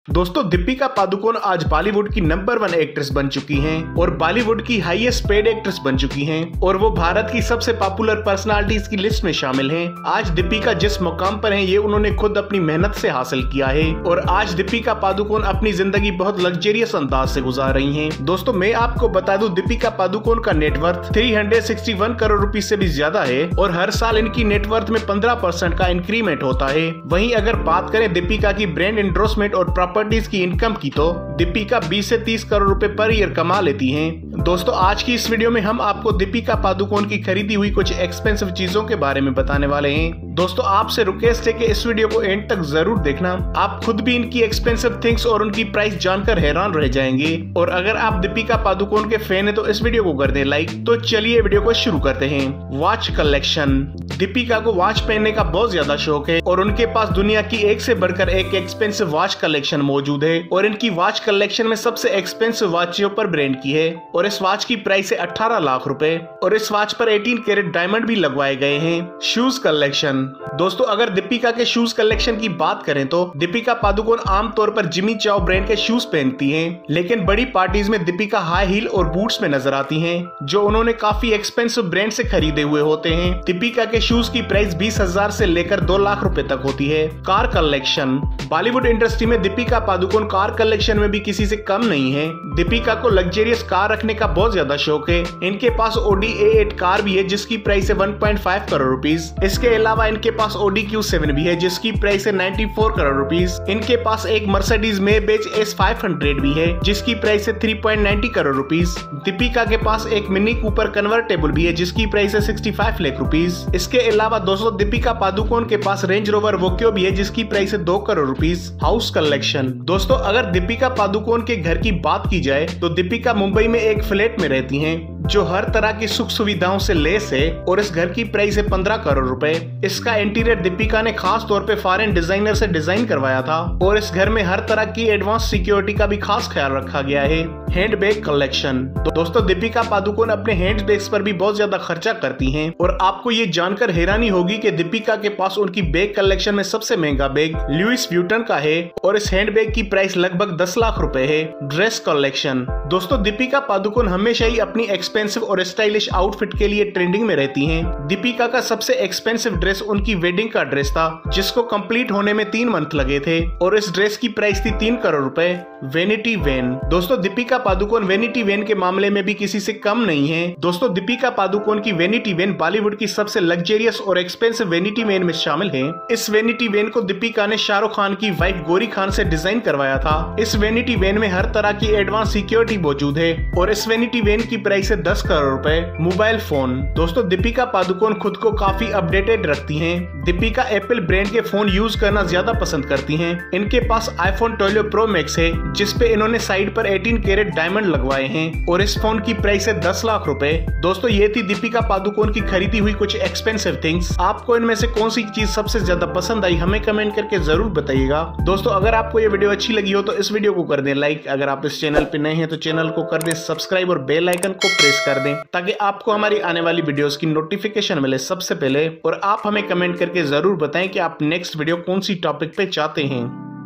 दोस्तों दीपिका पादुकोण आज बॉलीवुड की नंबर 1 एक्ट्रेस बन चुकी हैं और बॉलीवुड की हाईएस्ट पेड एक्ट्रेस बन चुकी हैं और वो भारत की सबसे पॉपुलर पर्सनालिटीज की लिस्ट में शामिल हैं। आज दीपिका जिस मुकाम पर हैं ये उन्होंने खुद अपनी मेहनत से हासिल किया है और आज दीपिका पादुकोण अपनी जिंदगी बहुत लग्जरियस अंदाज से गुजार रही हैं। दोस्तों मैं आपको बता दूं दीपिका पादुकोण का नेटवर्थ 361 करोड़ रुपए से भी ज्यादा है और हर साल इनकी नेटवर्थ में 15% का इंक्रीमेंट होता है। वहीं अगर बात करें दीपिका की ब्रांड एंडोर्समेंट और प्रॉपर्टीज की इनकम की तो दीपिका 20 से 30 करोड़ रुपए पर ईयर कमा लेती हैं। दोस्तों आज की इस वीडियो में हम आपको दीपिका पादुकोण की खरीदी हुई कुछ एक्सपेंसिव चीजों के बारे में बताने वाले हैं। दोस्तों आपसे रिक्वेस्ट है कि इस वीडियो को एंड तक जरूर देखना, आप खुद भी इनकी एक्सपेंसिव थिंग्स और उनकी प्राइस जानकर हैरान रह जाएंगे। और अगर आप दीपिका पादुकोण के फैन है तो इस वीडियो को कर दें लाइक। तो चलिए वीडियो को शुरू करते हैं। Watch collection. दीपिका को वॉच पहनने का बहुत ज्यादा शौक है और उनके पास दुनिया की एक से बढ़कर एक एक्सपेंसिव वॉच कलेक्शन मौजूद है और इनकी वॉच कलेक्शन में सबसे एक्सपेंसिव वॉच पर ब्रांड की है और इस वॉच की प्राइस है 18 लाख रुपए और इस वॉच पर 18 कैरेट डायमंड भी लगवाए गए हैं। Shoes collection. दोस्तों अगर दीपिका के शूज कलेक्शन की बात करें तो दीपिका पादुकोण आमतौर पर जिमी चो ब्रांड के शूज पहनती हैं, लेकिन बड़ी पार्टीज में दीपिका हाई हील और बूट्स में नजर आती हैं जो उन्होंने काफी एक्सपेंसिव ब्रांड से खरीदे हुए होते हैं। दीपिका के शूज की प्राइस 20,000 से लेकर 2 लाख रुपए तक होती है। Car collection. बॉलीवुड इंडस्ट्री में दीपिका पादुकोण कार कलेक्शन में भी किसी से कम नहीं है। दीपिका को लग्जरियस कार रखने का बहुत ज्यादा शौक है। इनके पास Audi A8 कार भी है जिसकी प्राइस है 1.5 करोड़ रुपीस। इसके अलावा इनके पास Audi Q7 भी है जिसकी प्राइस है 94 करोड़ रुपीस। इनके पास एक मर्सिडीज मेबेज S500 भी है जिसकी प्राइस है 3.90 करोड़ रुपीस। दीपिका के पास एक मिनी कूपर कन्वर्टेबल भी है जिसकी प्राइस है 65 लाख रुपीस। इसके अलावा दोस्तों दीपिका पादुकोण के पास रेंज रोवर वोक्यो भी है जिसकी प्राइस है 2 करोड़ रुपीस। House collection. दोस्तों अगर दीपिका पादुकोण के घर की बात की जाए तो दीपिका मुंबई में एक फ्लैट में रहती हैं जो हर तरह की सुख सुविधाओं से लेस है और इस घर की प्राइस है 15 करोड़ रुपए। इसका इंटीरियर दीपिका ने खास तौर पे फॉरेन डिजाइनर से डिजाइन करवाया था और इस घर में हर तरह की एडवांस सिक्योरिटी का भी खास ख्याल रखा गया है। Handbag collection. दोस्तों दीपिका पादुकोण अपने हैंडबैग्स पर भी बहुत ज्यादा खर्चा करती हैं और आपको ये जानकर हैरानी होगी कि दीपिका के पास उनकी बैग कलेक्शन में सबसे महंगा बैग लुइस व्यूटन का है और इस हैंडबैग की प्राइस लगभग 10 लाख रुपए है। Dress collection. दोस्तों दीपिका पादुकोण हमेशा ही अपनी एक्सपेंसिव और स्टाइलिश आउटफिट के लिए ट्रेंडिंग में रहती हैं। दीपिका का सबसे एक्सपेंसिव ड्रेस उनकी वेडिंग का ड्रेस था जिसको कंप्लीट होने में 3 मंथ लगे थे और इस ड्रेस की प्राइस थी 3 करोड़ रुपए। Vanity van. दोस्तों दीपिका पादुकोण वेनिटी वैन के मामले में भी किसी से कम नहीं है। दोस्तों दीपिका पादुकोण की वेनिटी वैन बॉलीवुड की सबसे लग्जरियस और एक्सपेंसिव वेनिटी वैन में शामिल है। इस वेनिटी वैन को दीपिका ने शाहरुख खान की वाइफ गौरी खान से डिजाइन करवाया था। इस वेनिटी वैन में हर तरह की एडवांस सिक्योरिटी मौजूद है और इस वेनिटी वैन की प्राइस है 10 करोड़ रुपए। Mobile phone. दोस्तों दीपिका पादुकोण खुद को काफी अपडेटेड रखती हैं। दीपिका एप्पल ब्रांड के फोन यूज करना ज्यादा पसंद करती हैं। इनके पास iPhone 12 Pro Max है जिसपे इन्होंने साइड पर 18 कैरेट डायमंड लगवाए हैं और इस फोन की प्राइस है 10 लाख रुपए। दोस्तों ये थी दीपिका पादुकोण की खरीदी हुई कुछ एक्सपेंसिव थिंग्स। आपको इनमें से कौन सी चीज सबसे ज्यादा पसंद आई हमें कमेंट करके जरूर बताइएगा। दोस्तों अगर आपको ये वीडियो अच्छी लगी हो तो इस वीडियो को कर दें लाइक। अगर आप इस चैनल पे नए हैं तो चैनल को कर दें सब्सक्राइब और बेल आइकन को प्रेस कर दें ताकि आपको हमारी आने वाली वीडियोस की नोटिफिकेशन मिले सबसे पहले। और आप हमें कमेंट करके जरूर बताएं कि आप नेक्स्ट वीडियो कौन सी टॉपिक पे चाहते हैं।